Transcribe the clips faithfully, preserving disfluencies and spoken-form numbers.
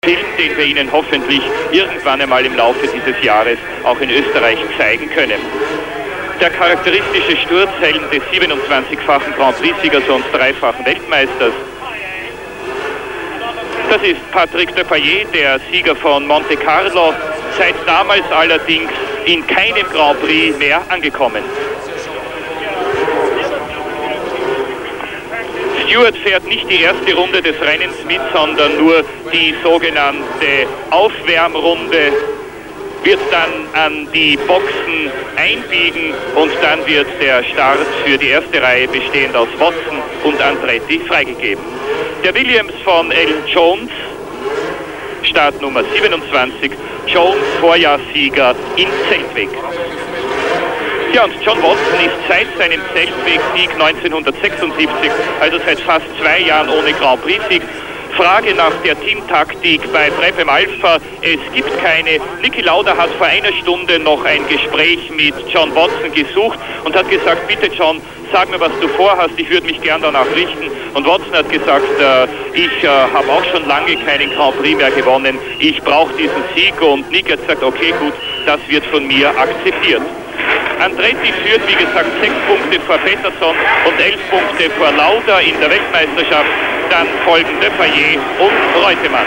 Film, den wir Ihnen hoffentlich irgendwann einmal im Laufe dieses Jahres auch in Österreich zeigen können. Der charakteristische Sturzhelm des siebenundzwanzigfachen Grand Prix-Siegers und dreifachen Weltmeisters. Das ist Patrick Depailler, der Sieger von Monte Carlo, seit damals allerdings in keinem Grand Prix mehr angekommen. Stewart fährt nicht die erste Runde des Rennens mit, sondern nur die sogenannte Aufwärmrunde, wird dann an die Boxen einbiegen und dann wird der Start für die erste Reihe bestehend aus Watson und Andretti freigegeben. Der Williams von L. Jones, Startnummer siebenundzwanzig, Jones Vorjahrssieger in Zeltweg. Ja, und John Watson ist seit seinem Zeltweg-Sieg neunzehnhundertsechsundsiebzig, also seit fast zwei Jahren ohne Grand Prix-Sieg. Frage nach der Teamtaktik bei Brabham Alpha, es gibt keine. Niki Lauda hat vor einer Stunde noch ein Gespräch mit John Watson gesucht und hat gesagt, bitte John, sag mir, was du vorhast, ich würde mich gern danach richten. Und Watson hat gesagt, äh, ich äh, habe auch schon lange keinen Grand Prix mehr gewonnen, ich brauche diesen Sieg. Und Niki hat gesagt, okay gut, das wird von mir akzeptiert. Andretti führt, wie gesagt, sechs Punkte vor Peterson und elf Punkte vor Lauda in der Weltmeisterschaft. Dann folgen Depailler und Reutemann.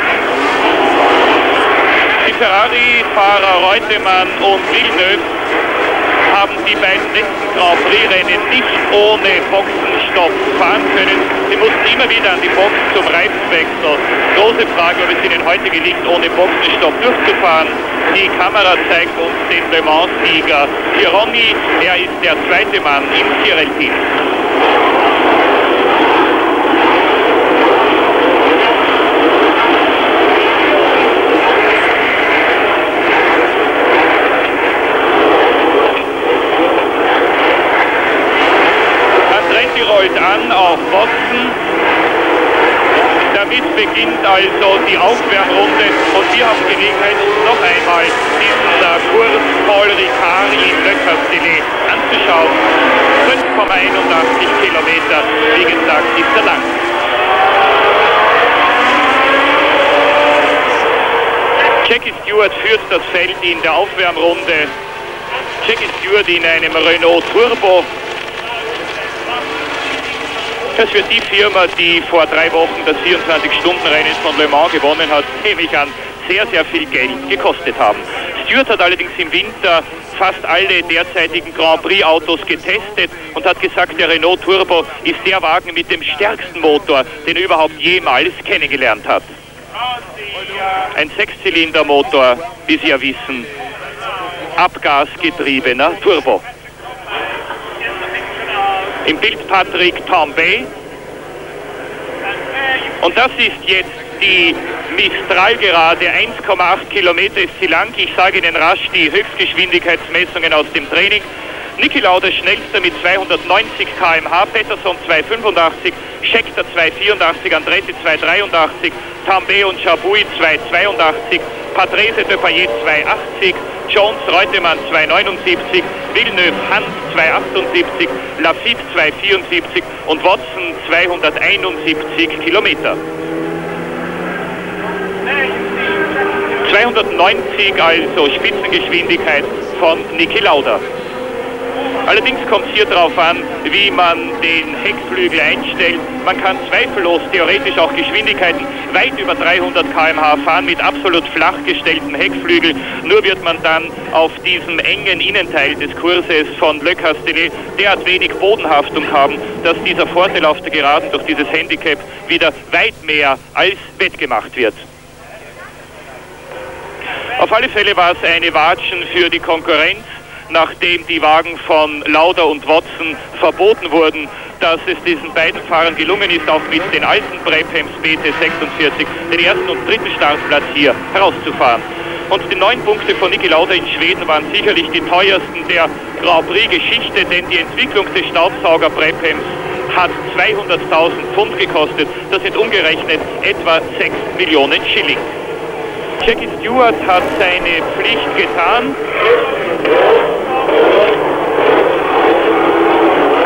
Die Ferrari-Fahrer Reutemann und Villeneuve haben die beiden letzten Grand Prix-Rennen nicht ohne Boxenstopp fahren können. Sie mussten immer wieder an die Box zum Reifenwechsel. Große Frage, ob es ihnen heute gelingt, ohne Boxenstopp durchzufahren. Die Kamera zeigt uns den Le Mans-Sieger. Hier Ronnie, er ist der zweite Mann im Tyrrell-Team. Rollt an auf Watson. Damit beginnt also die Aufwärmrunde und wir haben Gelegenheit, uns noch einmal diesen uh, Kurs Paul Ricard in Le Castellet anzuschauen. fünf Komma einundachtzig Kilometer, wie gesagt, ist er lang. Jackie Stewart führt das Feld in der Aufwärmrunde. Jackie Stewart in einem Renault Turbo. Das wird die Firma, die vor drei Wochen das vierundzwanzig-Stunden-Rennen von Le Mans gewonnen hat, nehme ich an, sehr, sehr viel Geld gekostet haben. Stewart hat allerdings im Winter fast alle derzeitigen Grand Prix-Autos getestet und hat gesagt, der Renault Turbo ist der Wagen mit dem stärksten Motor, den er überhaupt jemals kennengelernt hat. Ein Sechszylindermotor, wie Sie ja wissen, abgasgetriebener Turbo. Im Bild Patrick Tambay. Und das ist jetzt die Mistral-Gerade, eins Komma acht Kilometer ist sie lang. Ich sage Ihnen rasch die Höchstgeschwindigkeitsmessungen aus dem Training. Niki Lauda schnellster mit zweihundertneunzig Kilometer pro Stunde, Peterson zweihundertfünfundachtzig, Scheckter zweihundertvierundachtzig, Andretti zweihundertdreiundachtzig, Tambay und Chabouille zweihundertzweiundachtzig, Patrese Depailler zweihundertachtzig, Jones Reutemann zweihundertneunundsiebzig, Villeneuve Hans zweihundertachtundsiebzig, Lafitte zweihundertvierundsiebzig und Watson zweihunderteinundsiebzig Kilometer. zweihundertneunzig also Spitzengeschwindigkeit von Niki Lauda. Allerdings kommt es hier darauf an, wie man den Heckflügel einstellt. Man kann zweifellos theoretisch auch Geschwindigkeiten weit über dreihundert Kilometer pro Stunde fahren mit absolut flach gestellten Heckflügel. Nur wird man dann auf diesem engen Innenteil des Kurses von Le Castellet derart wenig Bodenhaftung haben, dass dieser Vorteil auf der Geraden durch dieses Handicap wieder weit mehr als wettgemacht wird. Auf alle Fälle war es eine Watschen für die Konkurrenz, nachdem die Wagen von Lauda und Watson verboten wurden, dass es diesen beiden Fahrern gelungen ist, auch mit den alten Brabhams B T sechsundvierzig den ersten und dritten Startplatz hier herauszufahren. Und die neun Punkte von Niki Lauda in Schweden waren sicherlich die teuersten der Grand Prix-Geschichte, denn die Entwicklung des Staubsauger Brabhams hat zweihunderttausend Pfund gekostet. Das sind umgerechnet etwa sechs Millionen Schilling. Jackie Stewart hat seine Pflicht getan.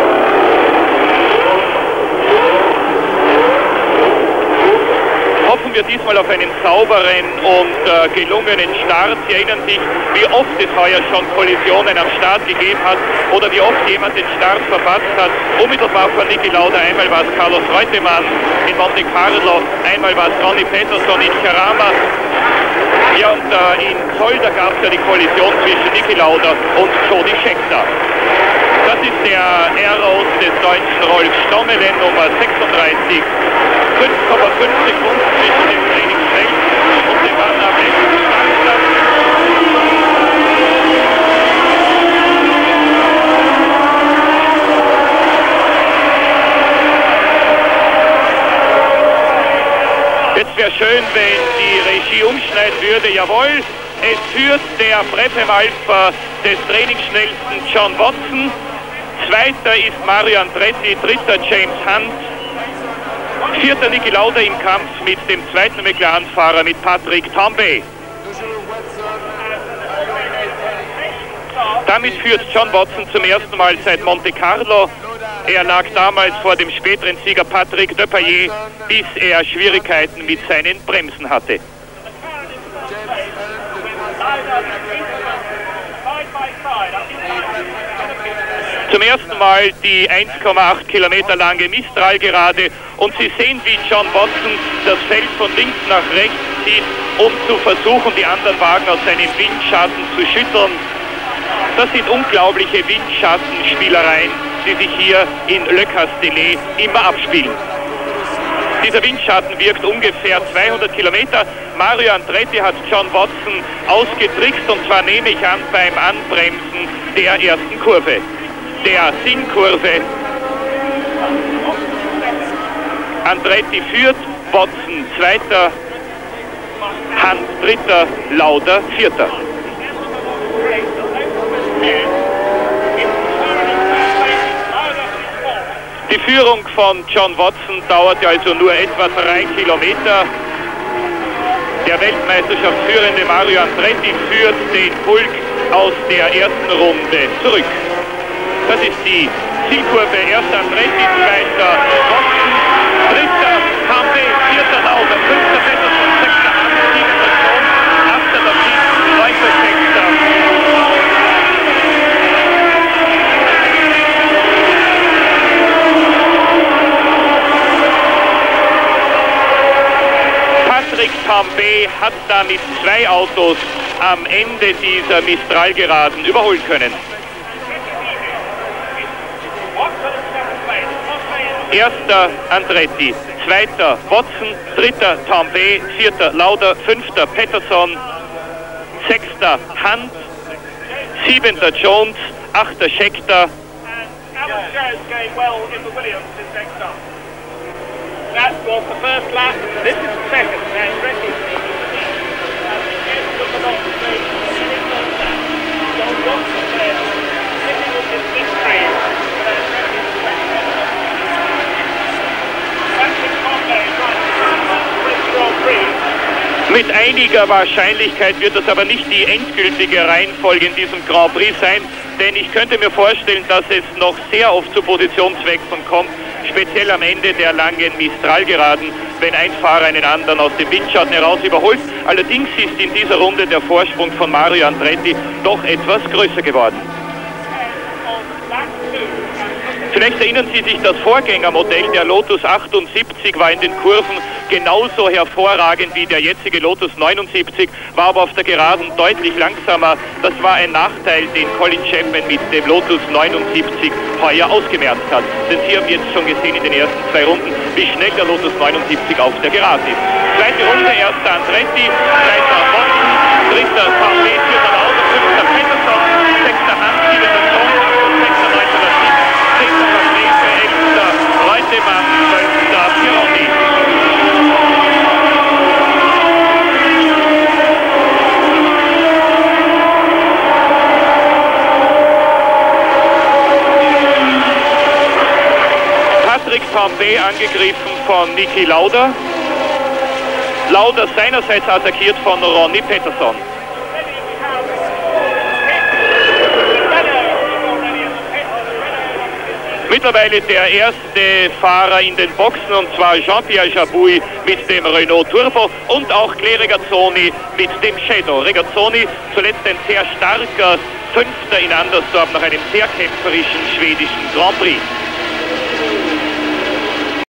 Hoffen wir diesmal auf einen sauberen und äh, gelungenen Start. Sie erinnern sich, wie oft es heuer schon Kollisionen am Start gegeben hat oder wie oft jemand den Start verpasst hat. Unmittelbar vor Niki Lauda, einmal war es Carlos Reutemann in Monte Carlo, einmal war es Ronnie Peterson in Jarama. Ja, und äh, in Zolder gab es ja die Kollision zwischen Niki Lauda und Jody Scheckter. Das ist der Aeros des deutschen Rolf Stommelen, Nummer sechsunddreißig. fünf Komma fünf Sekunden zwischen dem Trainingsschnellsten und dem Mann am letzten Startplatz. Jetzt wäre schön, wenn die Regie umschneiden würde. Jawohl, es führt der Brephem-Alpha des Trainingsschnellsten John Watson. Zweiter ist Mario Andretti, dritter James Hunt. Vierter Niki Lauda im Kampf mit dem zweiten McLaren-Fahrer, mit Patrick Tambay. Damit führt John Watson zum ersten Mal seit Monte Carlo. Er lag damals vor dem späteren Sieger Patrick Depailler, bis er Schwierigkeiten mit seinen Bremsen hatte. Zum ersten Mal die eins Komma acht Kilometer lange Mistral-Gerade und Sie sehen, wie John Watson das Feld von links nach rechts zieht, um zu versuchen, die anderen Wagen aus seinem Windschatten zu schütteln. Das sind unglaubliche Windschattenspielereien, die sich hier in Le Castellet immer abspielen. Dieser Windschatten wirkt ungefähr zweihundert Kilometer. Mario Andretti hat John Watson ausgetrickst, und zwar nehme ich an beim Anbremsen der ersten Kurve, der Sinnkurve. Andretti führt, Watson zweiter, Hunt dritter, Lauda vierter. Die Führung von John Watson dauerte also nur etwa drei Kilometer. Der Weltmeisterschaftsführende Mario Andretti führt den Pulk aus der ersten Runde zurück. Das ist die Zielkurve. Erster Andretti, zweiter Watson, dritter Tambay, vierter Lauda, fünfter Peterson, sechster Hunt, siebter Jones, achter Niki, neunter Scheckter. Patrick Tambay hat damit zwei Autos am Ende dieser Mistral-Geraden überholen können. Erster Andretti, zweiter Watson, dritter Tambay, vierter Lauda, fünfter Peterson, sechster Hunt, siebenter Jones, achter Scheckter. That was the first lap. This is the second. And Ricky. Mit einiger Wahrscheinlichkeit wird das aber nicht die endgültige Reihenfolge in diesem Grand Prix sein, denn ich könnte mir vorstellen, dass es noch sehr oft zu Positionswechseln kommt, speziell am Ende der langen Mistral-Geraden, wenn ein Fahrer einen anderen aus dem Windschatten heraus überholt. Allerdings ist in dieser Runde der Vorsprung von Mario Andretti doch etwas größer geworden. Vielleicht erinnern Sie sich, das Vorgängermodell, der Lotus achtundsiebzig, war in den Kurven genauso hervorragend wie der jetzige Lotus neunundsiebzig, war aber auf der Geraden deutlich langsamer. Das war ein Nachteil, den Colin Chapman mit dem Lotus neunundsiebzig heuer ausgemerzt hat. Denn Sie haben jetzt schon gesehen in den ersten zwei Runden, wie schnell der Lotus neunundsiebzig auf der Geraden ist. Zweite Runde, erster Andretti, zweiter Watson, dritter Tambay, vierter Lauda, fünfter Peterson, sechster Hunt, siebter Jones, sechster, neunter Niki, zehnter Tambay, elfter Reutemann, zwölfter Ronnie. Patrick Tambay angegriffen von Niki Lauda. Lauda seinerseits attackiert von Ronnie Peterson. Mittlerweile der erste Fahrer in den Boxen, und zwar Jean-Pierre Jabouille mit dem Renault Turbo und auch Clay Regazzoni mit dem Shadow. Regazzoni zuletzt ein sehr starker Fünfter in Andersdorf nach einem sehr kämpferischen schwedischen Grand Prix.